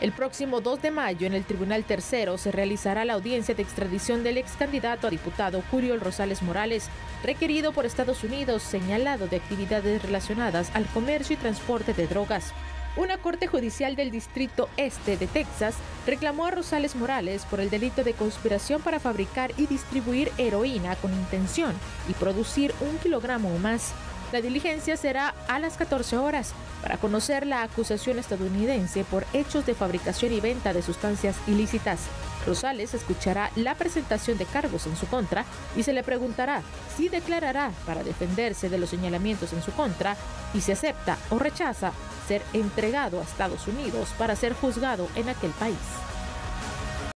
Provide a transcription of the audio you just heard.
El próximo 2 de mayo en el Tribunal Tercero se realizará la audiencia de extradición del ex candidato a diputado Curiol Rosales Morales, requerido por Estados Unidos, señalado de actividades relacionadas al comercio y transporte de drogas. Una corte judicial del Distrito Este de Texas reclamó a Rosales Morales por el delito de conspiración para fabricar y distribuir heroína con intención y producir 1 kilogramo o más. La diligencia será a las 14 horas para conocer la acusación estadounidense por hechos de fabricación y venta de sustancias ilícitas. Rosales escuchará la presentación de cargos en su contra y se le preguntará si declarará para defenderse de los señalamientos en su contra y si acepta o rechaza ser entregado a Estados Unidos para ser juzgado en aquel país.